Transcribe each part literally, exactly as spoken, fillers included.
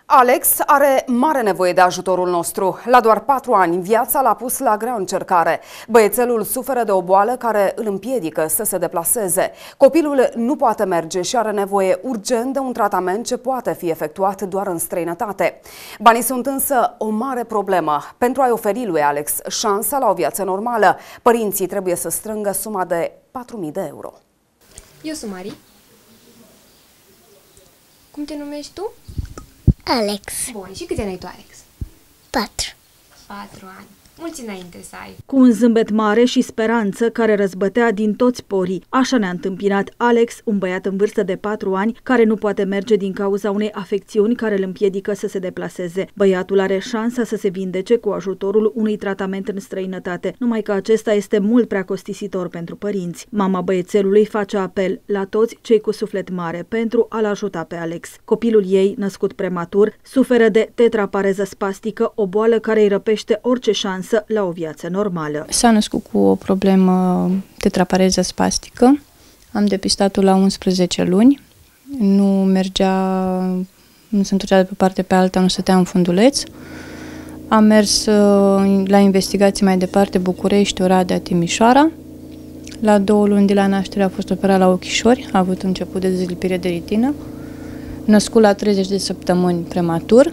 Alex are mare nevoie de ajutorul nostru. La doar patru ani, viața l-a pus la grea încercare. Băiețelul suferă de o boală care îl împiedică să se deplaseze. Copilul nu poate merge și are nevoie urgent de un tratament ce poate fi efectuat doar în străinătate. Banii sunt însă o mare problemă. Pentru a-i oferi lui Alex șansa la o viață normală, părinții trebuie să strângă suma de patru mii de euro. Eu sunt Mari. Cum te numești tu? Alex. Bun, și câți ani ai tu, Alex? Patru. Patru ani. Mulți înainte să ai. Cu un zâmbet mare și speranță care răzbătea din toți porii, așa ne-a întâmpinat Alex, un băiat în vârstă de patru ani, care nu poate merge din cauza unei afecțiuni care îl împiedică să se deplaseze. Băiatul are șansa să se vindece cu ajutorul unui tratament în străinătate, numai că acesta este mult prea costisitor pentru părinți. Mama băiețelului face apel la toți cei cu suflet mare pentru a-l ajuta pe Alex. Copilul ei, născut prematur, suferă de tetrapareză spastică, o boală care îi răpește orice șansă la o viață normală. S-a născut cu o problemă tetrapareză spastică. Am depistat-o la unsprezece luni. Nu mergea, nu se întorcea de pe parte pe alta, nu stătea în funduleț. Am mers la investigații mai departe, București, Oradea, Timișoara. La două luni de la naștere a fost operat la ochișori, a avut început de dezlipire de retină. Născut la treizeci de săptămâni prematur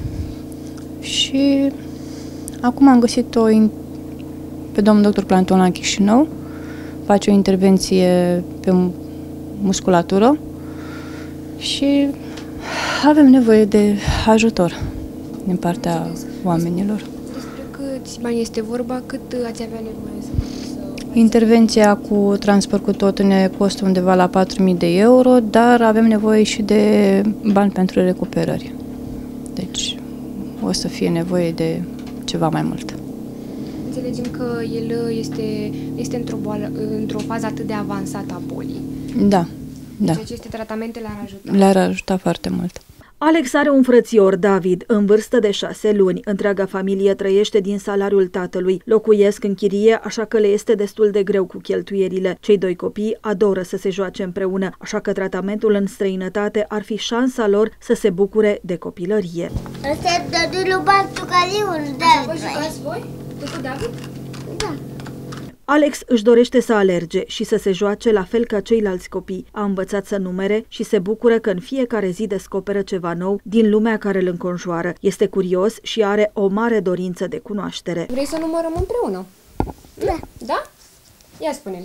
și acum am găsit-o pe domnul doctor Planton la Chișinău, face o intervenție pe musculatură și avem nevoie de ajutor din partea oamenilor. Despre câți bani este vorba, cât ați avea nevoie să... Intervenția cu transport cu tot ne costă undeva la patru mii de euro, dar avem nevoie și de bani pentru recuperări. Deci o să fie nevoie de ceva mai mult. Înțelegem că el este, este într-o boală, într-o fază atât de avansată a bolii. Da, da. Deci aceste tratamente l-ar ajuta. Le-ar ajuta foarte mult. Alex are un frățior, David, în vârstă de șase luni. Întreaga familie trăiește din salariul tatălui. Locuiesc în chirie, așa că le este destul de greu cu cheltuierile. Cei doi copii adoră să se joace împreună, așa că tratamentul în străinătate ar fi șansa lor să se bucure de copilărie. Ăsta e dădulul Bartucaliul, David. Vă jucați voi? Tu cu David? Da. Alex își dorește să alerge și să se joace la fel ca ceilalți copii. A învățat să numere și se bucură că în fiecare zi descoperă ceva nou din lumea care îl înconjoară. Este curios și are o mare dorință de cunoaștere. Vrei să numărăm împreună? Da. Da? Ia spune-mi.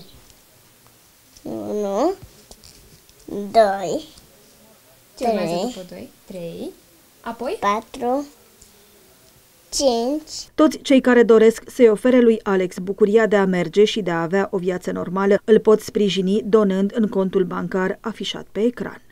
Unu, doi, Ce urmează după doi? Trei. Apoi? patru, cinci. Toți cei care doresc să-i ofere lui Alex bucuria de a merge și de a avea o viață normală îl pot sprijini donând în contul bancar afișat pe ecran.